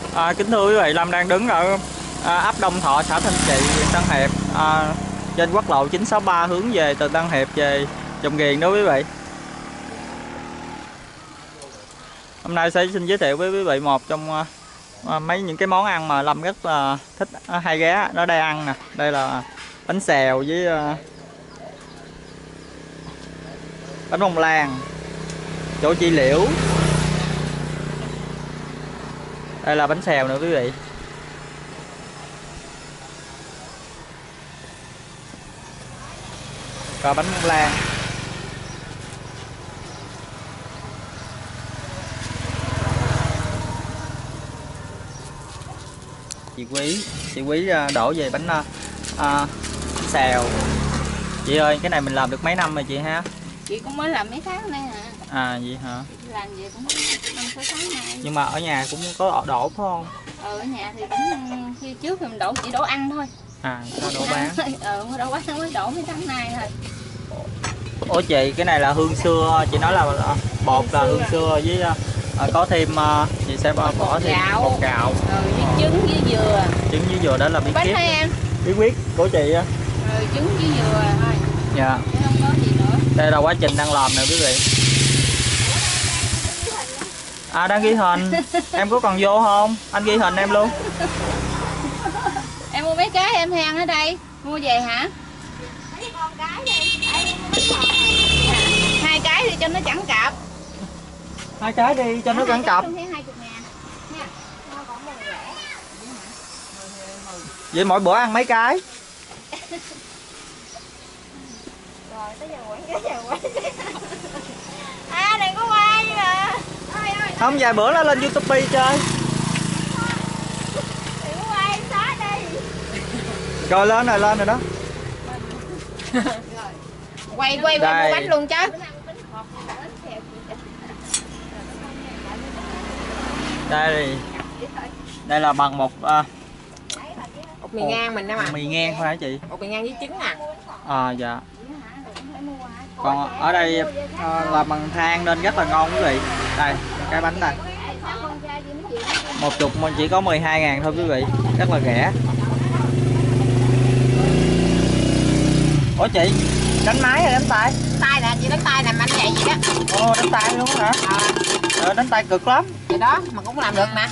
Kính thưa quý vị, Lâm đang đứng ở ấp Đông Thọ, xã Thanh Trị, huyện Tân Hiệp, trên quốc lộ 963 hướng về từ Tân Hiệp về Dòng Ghiền đó quý vị. Hôm nay sẽ xin giới thiệu với quý vị một trong mấy những cái món ăn mà Lâm rất là thích, hay ghé nó đây ăn nè. Đây là bánh xèo với bánh bông lan, chỗ chi liễu. Đây là bánh xèo nữa quý vị. Và bánh bông lan. Chị Quý đổ về bánh xèo. Chị ơi, cái này mình làm được mấy năm rồi chị ha? Chị cũng mới làm mấy tháng nay hả? Vậy hả? Chị làm về cũng 5-6 tháng nay. Nhưng mà ở nhà cũng có đổ phải không? Ở nhà thì cũng khi trước thì mình đổ chỉ đổ ăn thôi. Sao đổ bán? Mới đổ bán mới đổ mấy tháng nay thôi. Ủa chị, cái này là hương xưa, chị nói là bột là hương xưa với có thêm chị sẽ bỏ thêm bột gạo. Với trứng với dừa. Trứng với dừa đó là bí kíp. Em. Bí quyết của chị á. Trứng với dừa thôi. Dạ. Chứ không có gì nữa. Đây là quá trình đang làm nè quý vị. Đang ghi hình. Em có còn vô không? Anh ghi hình em luôn. Em mua mấy cái em hang ở đây. Mua về hả? 2 cái đi cho nó chẳng cặp. 2 cái đi cho nó chẳng cặp. Vậy mỗi bữa ăn mấy cái? Rồi tới giờ quảng. Đừng có quay mà. Không, vài bữa nó lên YouTube chơi. Đừng có quay, xóa đi. Rồi lên rồi đó. Quay mua bánh luôn chứ. Đây là bằng một bột mì ngang mình đó mà. Mì ngang phải hả chị? Bột mì ngang với trứng nè. Dạ. Còn ở đây là bằng than nên rất là ngon quý vị. Đây, cái bánh này. Một chục mình chỉ có 12.000 thôi quý vị, rất là rẻ. Ủa chị, đánh máy hay đánh tay? Tay nè, chị đánh tay nè, anh vậy gì đó. Ồ, đánh tay luôn hả? Đánh tay cực lắm. Vậy đó, mà cũng làm được nè.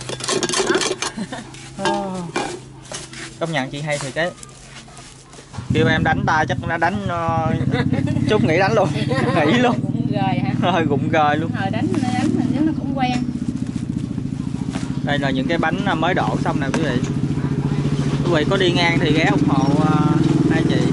Công nhận chị hay thì cái kêu em đánh tay chắc đã đánh chút nghỉ đánh luôn. Nghỉ luôn. Gời hả? Hơi gụng gời luôn. Đánh hình nó cũng quen. Đây là những cái bánh mới đổ xong nè quý vị. Quý vị có đi ngang thì ghé ủng hộ hai chị.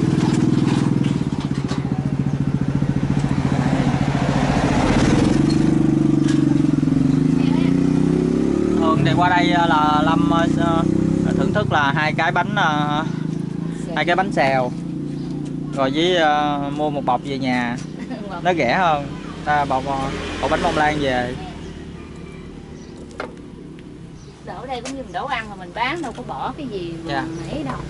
Thường thì qua đây là Lâm thưởng thức là hai cái bánh xèo. Rồi với mua một bọc về nhà. Nó rẻ hơn. Ta bọc bánh bông lan về. Đổ đây cũng như mình đổ ăn mà mình bán đâu có bỏ cái gì mà ấy đâu.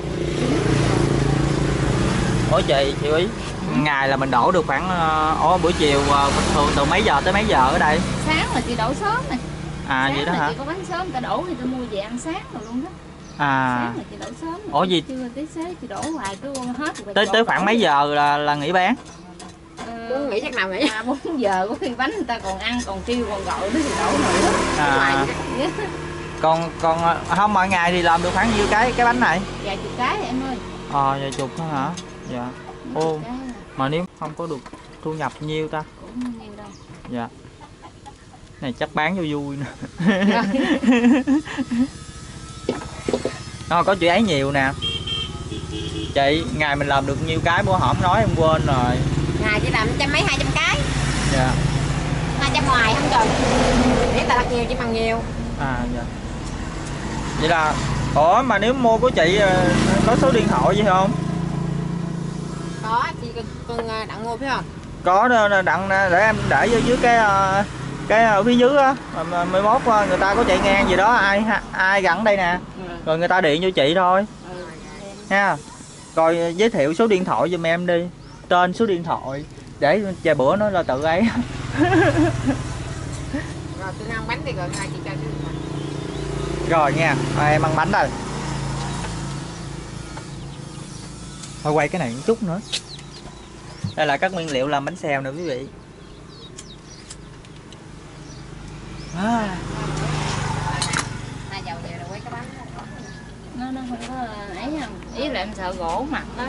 Ủa chị Ý, ngày là mình đổ được khoảng buổi chiều thường từ mấy giờ tới mấy giờ ở đây? Sáng là chị đổ sớm này. Sáng vậy đó hả? Chị có bánh sớm, người ta đổ thì tôi mua về ăn sáng rồi luôn đó. Sáng là chị đổ sớm. Ủa gì? Chưa tới xế chị đổ hoài cứ hết rồi. Tới khoảng mấy giờ là nghỉ bán? Nghỉ chắc nào nghỉ? 4 giờ có khi bánh người ta còn ăn, còn kêu còn gọi nó thì đổ nữa. Còn không, mọi ngày thì làm được khoảng nhiêu cái bánh này? Vài chục cái em ơi. Vài chục thôi hả? Dạ. Mà nếu không có được thu nhập nhiêu ta? Cũng nhiêu đâu. Dạ. Này chắc bán cho vui nè. Có chị ấy nhiều nè. Chị, ngày mình làm được nhiêu cái bữa hổm nói em quên rồi. Ngày chỉ làm 200 cái. Dạ. 200 ngoài không chừng. Để ta đặt nhiều chỉ bằng nhiều. Dạ. Vậy là mà nếu mua của chị có số điện thoại gì không? Có, chị cần đặng mua phải không? Có đặng để em để dưới cái ở phía dưới á, 11 người ta có chạy ngang gì đó ai gắn đây nè. Rồi người ta điện cho chị thôi. Ha. Rồi giới thiệu số điện thoại giùm em đi. Tên, số điện thoại để vài bữa nó là tự ấy. Rồi tôi ăn bánh đi rồi hai chị cho chứ. Rồi nha, em ăn bánh đây. Thôi quay cái này một chút nữa. Đây là các nguyên liệu làm bánh xèo nè quý vị. Nó không có ấy không, ý là em sợ gỗ mặt đó.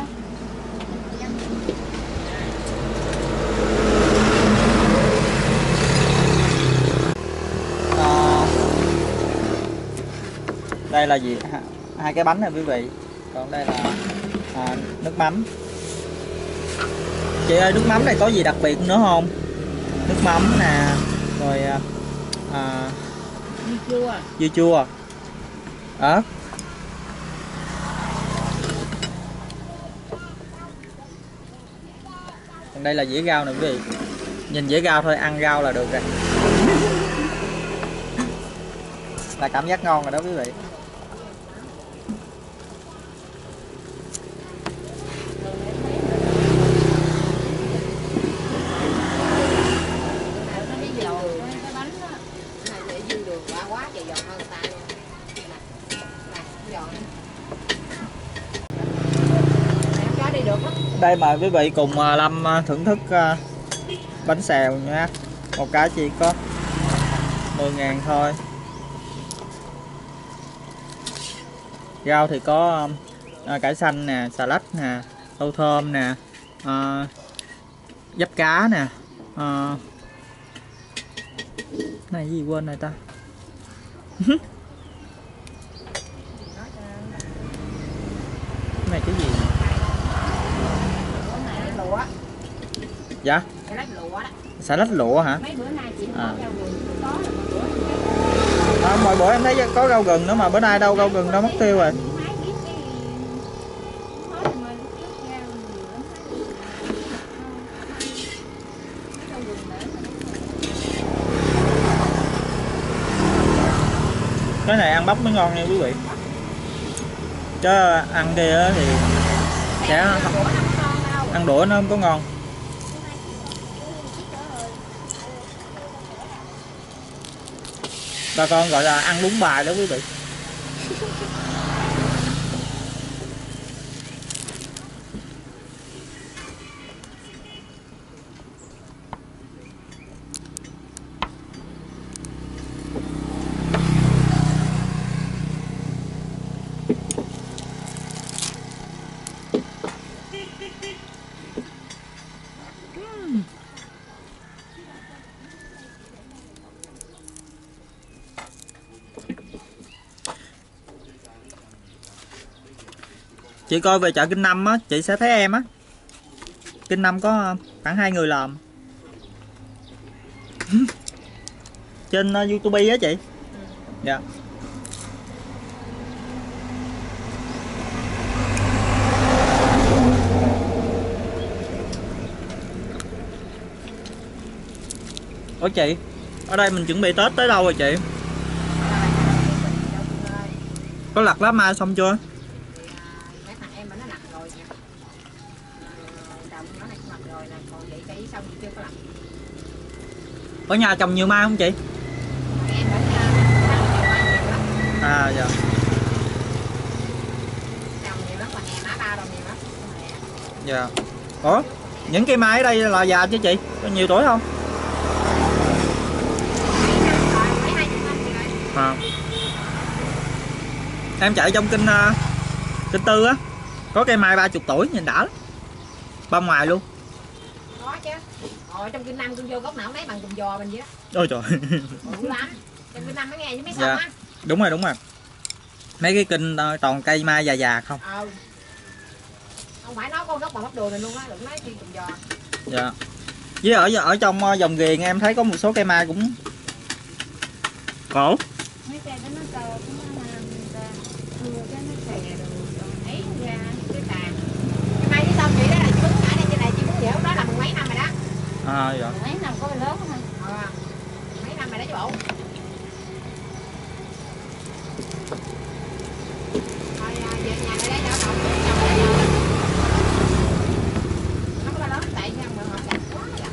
Đây là gì? Hai cái bánh này quý vị. Còn đây là nước mắm. Chị ơi, nước mắm này có gì đặc biệt nữa không? Nước mắm nè, rồi dưa chua, ớt. Còn đây là dĩa rau nè quý vị. Nhìn dĩa rau thôi, ăn rau là được rồi. Là cảm giác ngon rồi đó quý vị. Đây mời quý vị cùng Lâm thưởng thức bánh xèo nha. Một cái chỉ có 10.000 thôi. Rau thì có cải xanh nè, xà lách nè, rau thơm nè, giáp cá nè, này gì quên rồi ta. Cái này cái gì? Dạ? Xà lách lụa hả? Mọi bữa em thấy có rau gừng nữa mà bữa nay đâu, rau gừng đâu mất tiêu rồi. Cái này ăn bắp mới ngon nha quý vị. Chứ ăn kia thì sẽ ăn đũa nó không có ngon. Bà con gọi là ăn bún bài đó quý vị. Chị coi về chợ Kinh Năm á, chị sẽ thấy em á. Kinh Năm có khoảng 2 người làm. Trên YouTube á chị. Dạ. Ủa chị, ở đây mình chuẩn bị Tết tới đâu rồi chị? Có lặt lá mai xong chưa? Ở nhà trồng nhiều mai không chị? À dạ. Dạ. Ủa, những cây mai ở đây là già chứ chị? Có nhiều tuổi không? À. Em chạy trong kinh Tư á, có cây mai 30 tuổi nhìn đã lắm. Ba ngoài luôn. Có chứ. Trong Kinh Năm tôi vô góc nào mấy bằng cùng giò mình vậy đó. Ôi trời. Bự lắm. Trong Kinh Năm mới nghe với mấy dạ. sông á. Đúng rồi. Mấy cái kinh toàn cây mai già không. Không phải nó có gốc bằng bắp đùi này luôn á, đừng nói chi cùng giò. Dạ. Với ở trong dòng ghiền em thấy có một số cây mai cũng cổ. Mấy cây đó nó to, nó thưa cái nó xè rồi ấy ra cái tàn. Cái mai với tôm chị đó là chị bứng ở đây trên này chị bứng dẻo đó là mười mấy năm rồi đó. À dạ. Mấy năm có lớn không? Mấy năm rồi đó chú bộ. Thôi về nhà này đấy đỡ học chồng lại rồi. Nó có lớn tại sao mà họ chặt quá vậy?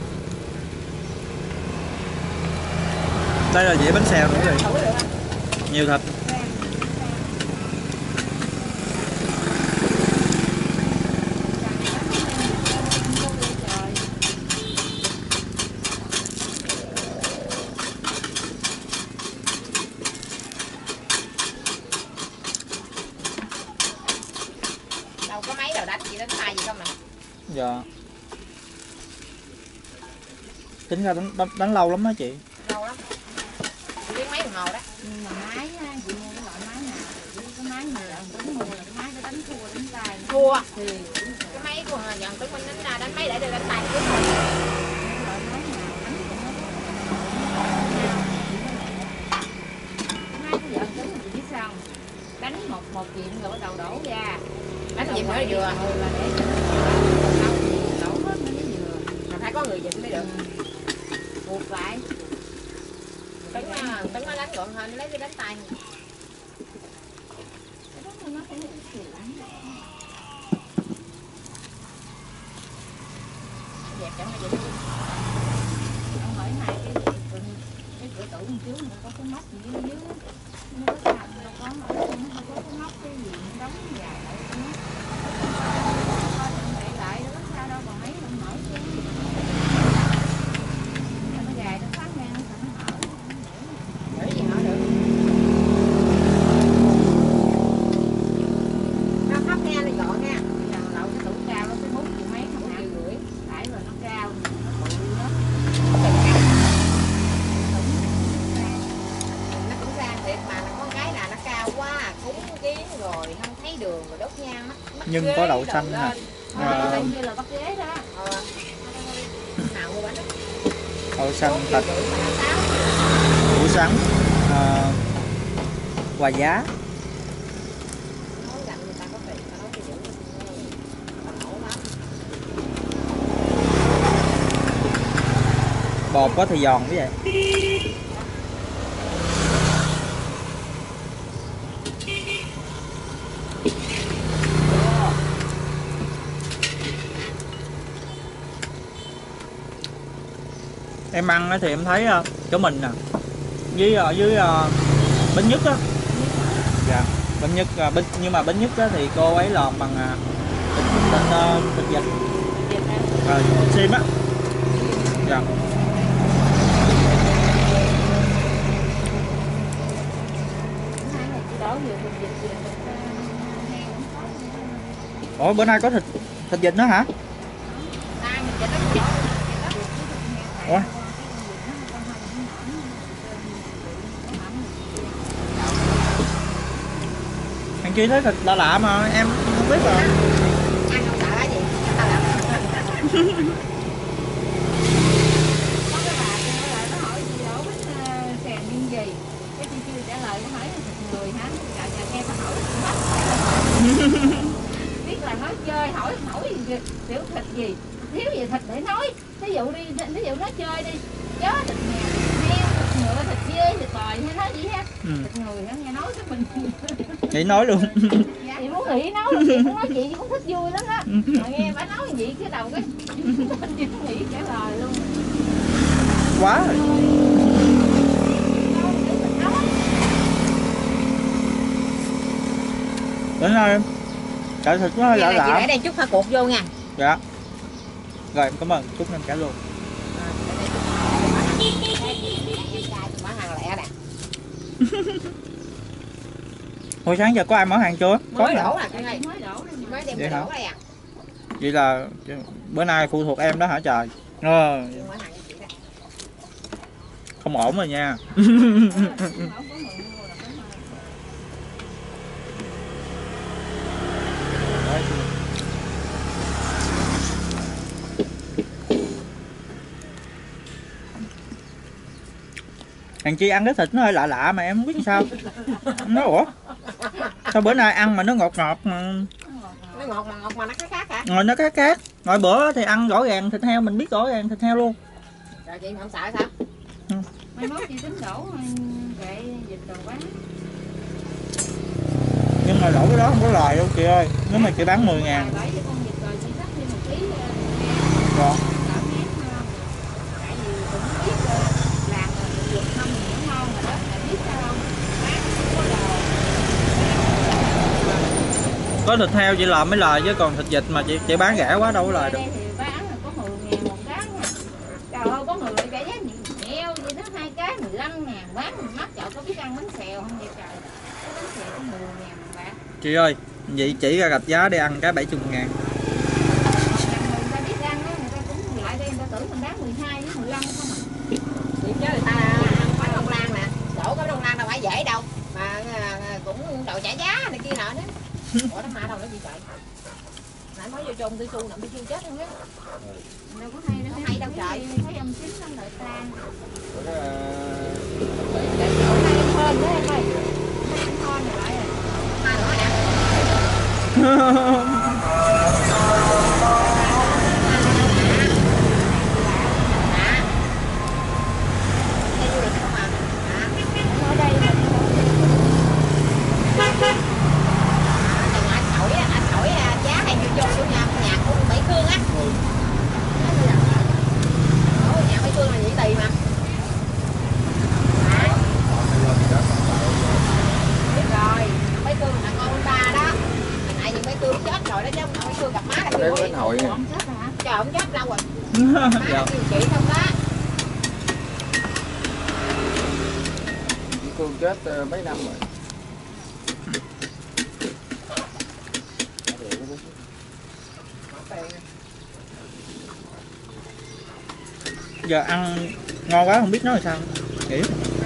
Đây là dĩa bánh xèo nữa rồi. Nhiều thịt. Đâu có máy nào đánh chị đánh tay gì không nè. Dạ. Tính ra đánh lâu lắm đó chị. Lâu lắm. Biết mấy đồng hồ đó. Nhưng mà máy á, chị mua cái loại máy nào? Cái máy mà dần tính mua là cái máy cái đánh thua đánh tay. Thua. Thì cái máy của dần tính mình đánh máy để đánh tay cái loại máy nào đánh cho nó. Máy của dần tính là chị biết sao? Đánh một chuyện rồi bắt đầu đổ ra. Đánh gì mới vừa. Là để cho nó đổ hết nó mới vừa. Mà phải có người dịch mới được. Buộc lại. Tấn nó đánh gọn hơn, nó lấy cái đánh tay. Cái đó nó phải một cái lắm. Dẹp chẳng là vậy. Ông hỏi hai cái cửa tủ bên trước nó có cái móc gì dưới dưới. Nó có sao đâu có ở nó có cái móc cái gì nó đóng dài lại nó. Coi đậy lại nó có sao đâu còn mấy không mở chứ. Nó dài nó phát ngang nó mở. Để gì mở được. Nó thấp nghe nó gọn nha. Giờ lậu cái tủ cao nó tới 4 triệu mấy không hả? 4,5 triệu. Đẩy rồi nó cao, nó bự lắm. Nó cũng ra thiệt mà nó có cái là nó cao quá, cúng kiến rồi không thấy đường rồi đốt nhang mắt Nhưng có đậu xanh nè. Như là bắt ghế đó. Nào mua bánh đó. Đậu xanh thịt. Củ sắn. Quà giá. Bột có thì giòn như vậy. Em ăn thì em thấy chỗ mình nè, dưới Bến Nhất á. Dạ, Bến Nhất nhưng mà Bến Nhất á thì cô ấy làm bằng thịt vịt sim á. Dạ. Ủa bữa nay có thịt vịt nữa hả? Ủa? Anh kia thấy thịt lạ lạ mà em không biết rồi. Ăn không sợ cái gì? Có cái bà kia lại nó hỏi gì đó bánh xèn nhưng gì? Cái chị chưa trả lời nó hỏi là thịt người hả? Dạ nghe nó hỏi biết là nói chơi hỏi gì tiểu thịt gì? Thiếu gì thịt để nói. Ví dụ nói chơi đi. Chó thịt mèo, thịt heo, thịt ngựa, thịt dê, thịt bò hay nói gì ha? Thịt người hả? Nghe nói cái mình Chị nói luôn. Dạ, chị muốn nghĩ nói luôn, chị cũng nói chị cũng thích vui lắm á. Mà nghe bà nói vậy cái đầu cái chị cũng nghĩ trả lời luôn. Quá rồi. Đến đây cải thịt nó hơi lạ lạ. Chị để đây chút pha cuột vô nha. Dạ. Rồi em cảm ơn, chút em trả luôn. Mở hàng lẹ nè. Hồi sáng giờ có ai mở hàng chưa? Mới đổ à chị ơi. Mới đem Vậy đổ hả? đây à. Vậy là bữa nay phụ thuộc em đó hả trời? Không ổn rồi nha. Thằng Chi ăn cái thịt nó hơi lạ lạ mà em không biết sao. Nó ủa? Sao bữa nay ăn mà nó ngọt ngọt mà. Nó ngọt mà nó khác hả? Ngồi nó khác. Ngồi bữa thì ăn rõ ràng thịt heo, mình biết rõ ràng thịt heo luôn. Rồi chị không sợ sao? Mai mốt chị tính đổ kệ vịt đồ quá. Nhưng mà đổ cái đó không có lời đâu chị ơi. Nếu mà chị bán 10.000. Bởi vì con vịt rồi chị xách thêm 1 ký. Rồi. Tại vì cũng biết làm vịt không thì nó ngon rồi đó, là biết sao không? Có thịt heo chị làm mới lời, chứ còn thịt vịt mà chị bán rẻ quá đâu có lời được. Đây thì bán là có 10.000 một cái nha. Trời ơi, có người lại trả giá nhiều vậy đó, 2 cái 15.000 bán mắc. Chợ có biết ăn bánh xèo không vậy trời? Cái bánh xèo có 10.000 một bạc. Chị ơi, vậy chỉ ra gạch giá để ăn cái 70.000. Người ta biết ăn á, người ta cũng lại đây, người ta tưởng mình bán 12 với 15 không à. Chị chứ người ta ăn bánh Đông Lan nè, chỗ cái Đông Lan đâu phải dễ đâu mà cũng đòi trả giá này kia nọ nữa. Ủa nó ma đâu nó gì trời? Nãy mới vô trong tôi su nằm tôi chưa chết luôn á. Đâu có hay đâu, Không hay đâu trời. thấy âm chính lắm đợi ta. Để chỗ này hơn đó em ơi. Ăn con này lại rồi. Ma nữa nè. Đây du lịch không à? Ở đây là Anh hỏi giá hay vô vô nhà của Bảy Cương á. Nhà Bảy Cương là Nhĩ Tỳ mà. Biết rồi, Bảy Cương là con ông ta đó. Tại vì Bảy Cương chết rồi đó chứ Bảy Cương gặp má là kêu Đến hội nè. không chết hả? trời ông chết lâu rồi. Má Dạ. điều trị không đó. Chị Cương chết mấy năm rồi. Giờ ăn ngon quá không biết nói là sao. Nghĩ.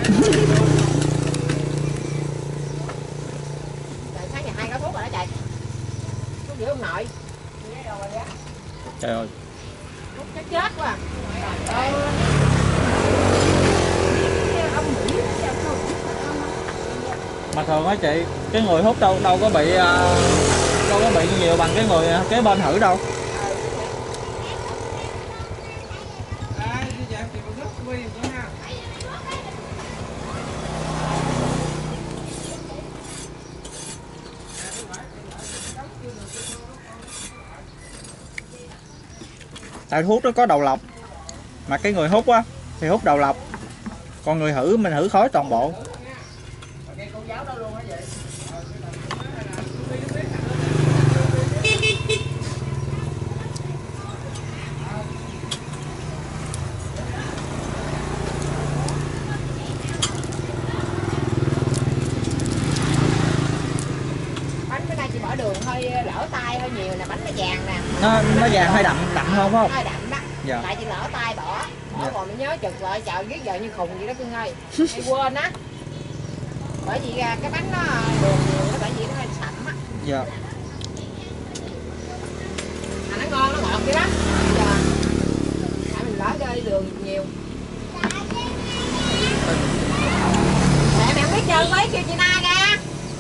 Trời sáng giờ 2 gói thuốc rồi đó trời. Thuốc giữa ông nội. Trời ơi. Thuốc chết quá. Trời ơi. Mà thường á chị, cái người hút đâu có bị nhiều bằng cái người kế bên thử đâu. Tại thuốc nó có đầu lọc, mà cái người hút á thì hút đầu lọc, còn người thử mình thử khói toàn bộ. Bánh bữa nay chị bỏ đường hơi lỡ tay hơi nhiều nè, bánh nó vàng nè. Nó vàng hơi đậm hơn phải không? Hơi đậm đó. Dạ. Tại chị lỡ tay bỏ Dạ. rồi mới nhớ chừng lại trời biết giờ như khùng vậy đó Cưng ơi. Hay quên á. Bởi vì cái bánh nó đường nhiều nó bởi vì nó hơi sậm á. Dạ. Mà nó ngon nó ngọt vậy đó. Giờ tại mình lỡ chơi đường nhiều. Mẹ không biết chơi mấy kêu chị Na ra.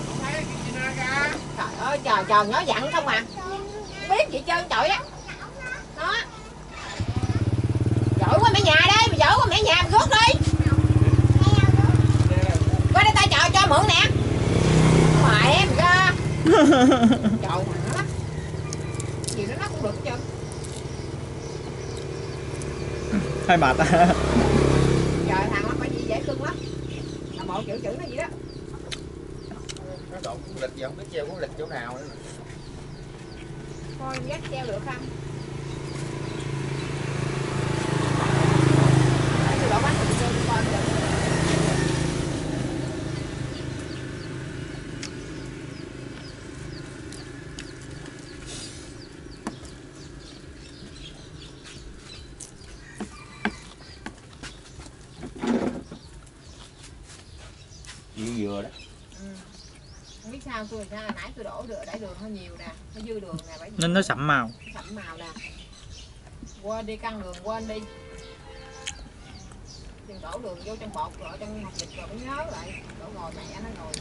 Trời ơi trời nhớ dặn không à. Không biết chị chơi trời á. Đó. Giỏi quá mẹ nhà đây, mày giỏi quá mẹ nhà mày rút đi. Qua đây tay chờ cho mượn nè. Ngoài em ra. Trời thẳng lắm. Gì nó cũng được chứ. Hơi mệt. Trời thằng lắm, bởi vì dễ cưng lắm. Là bộ chữ nó gì đó. Nó độn cuốn lịch gì không biết treo cuốn lịch chỗ nào nữa. Coi dắt treo được không? Tôi đổ bánh thì tôi coi được. Dừa đó. Không biết sao tôi nãy tôi đổ đẩy đường hơi nhiều nè, nó dư đường nè, bởi vì Nên nó sậm màu. sậm màu nè. Quên đi căng đường quên đi. Đừng đổ đường vô trong bột rồi trong hộp vịt rồi mới nhớ lại, đổ ngồi mẹ nó ngồi.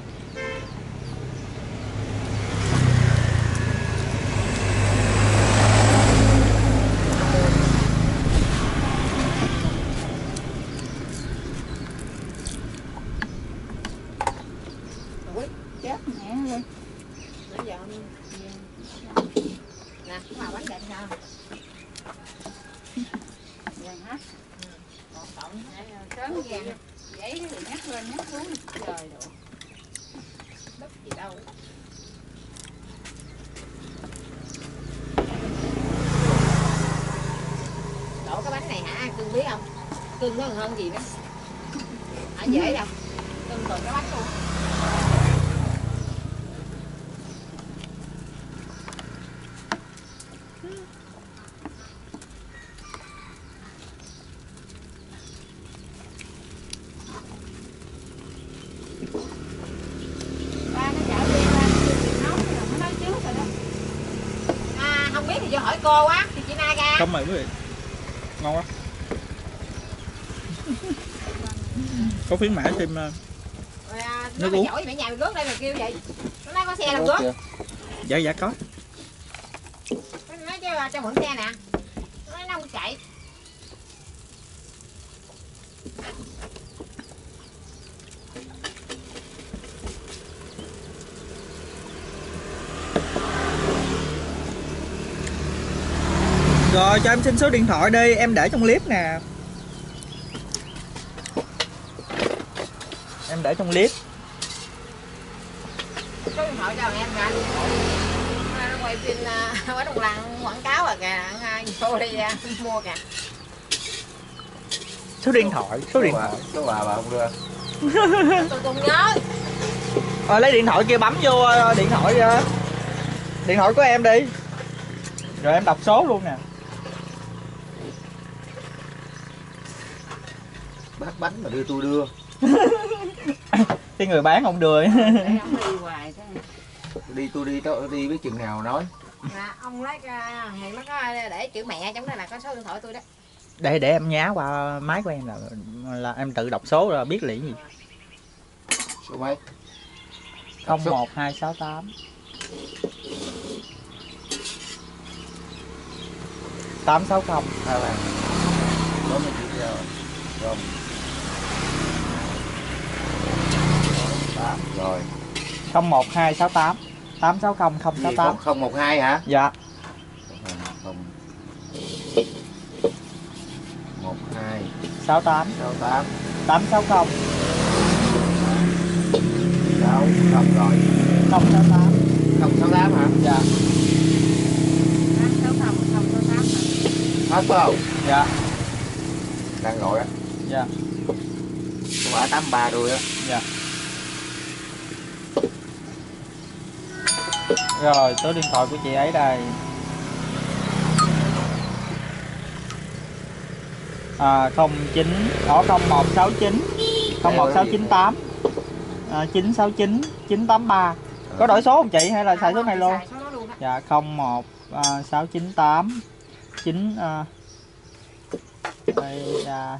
chết mẹ rồi. Bây giờ nè, mà bánh đẹp sao? Vàng hết. Còn cộng sớm vàng giấy thì nhắc lên nhắc xuống trời độ. Đất gì đâu. hơn gì nữa. Dễ đâu. Tương tự cái bánh luôn. Ba nó chở đi ba nấu rồi nó nói trước rồi đó. Không biết thì vô hỏi cô á, thì chị Na ra. Không mời quý vị. Ngon quá. Có khuyến mãi thêm Rồi, nước nó uống. chổi mẹ nhà mình rước đây mà kêu vậy. Nó nói có xe làm rước. Dạ dạ có. Nó nói cho mượn xe nè. Nó nói nó không chạy. Rồi cho em xin số điện thoại đi, em để trong clip nè. Em để trong clip. Số điện thoại cho em ra. Nó quay phim ở Đông Lăng quảng cáo rồi kìa, vô đi mua kìa. Số điện thoại, số điện thoại. Số bà không đưa. Tôi còn nhớ. Lấy điện thoại kia bấm vô điện thoại của em đi. Rồi em đọc số luôn nè. Bác bánh mà đưa tôi đưa. Cái người bán không đưa. Để ông đi hoài thế. Tôi đi biết chừng nào nói. Ông lấy hàng nó có để chữ mẹ trong đó là có số điện thoại tôi đó. Để em nhá qua máy của em là em tự đọc số rồi biết liền gì. Số mấy? 01268 860. Hai bạn. Có mấy chị giờ. Rồi. Rồi. 01268 860 068. 012 hả? Dạ. 12 68 68 860 6 không rồi. 068. 068 hả? Dạ. 860 068 Hết phải không? Dạ. Đang gọi á. Dạ. Số 83 rồi á. Dạ. Rồi số điện thoại của chị ấy đây. 09 0169 01698 969 983. Có đổi số không chị hay là xài số này luôn? Xài số đó luôn đó. Dạ 01698 9 đây là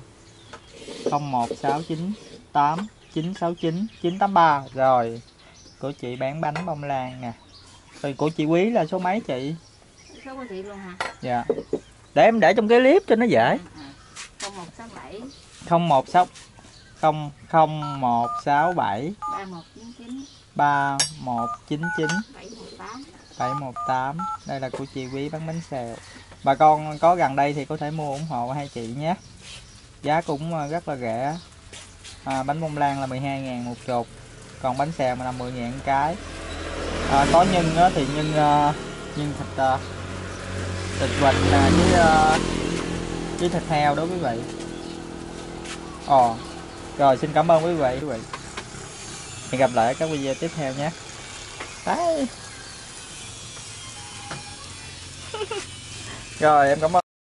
01698 969 983. Rồi của chị bán bánh bông lan nè. Rồi của chị Quý là số mấy chị? Số của chị luôn hả? Dạ. Để em để trong cái clip cho nó dễ. 0167 016 0167 3199 3199 718. 718. Đây là của chị Quý bán bánh xèo. Bà con có gần đây thì có thể mua ủng hộ hai chị nhé. Giá cũng rất là rẻ. Bánh bông lan là 12.000 một chục. Còn bánh xèo là 10.000 cái. Có nhân thì nhân thịt vịt với thịt heo đó quý vị. Rồi xin cảm ơn quý vị. Hẹn gặp lại ở các video tiếp theo nhé. Đấy. Rồi em cảm ơn.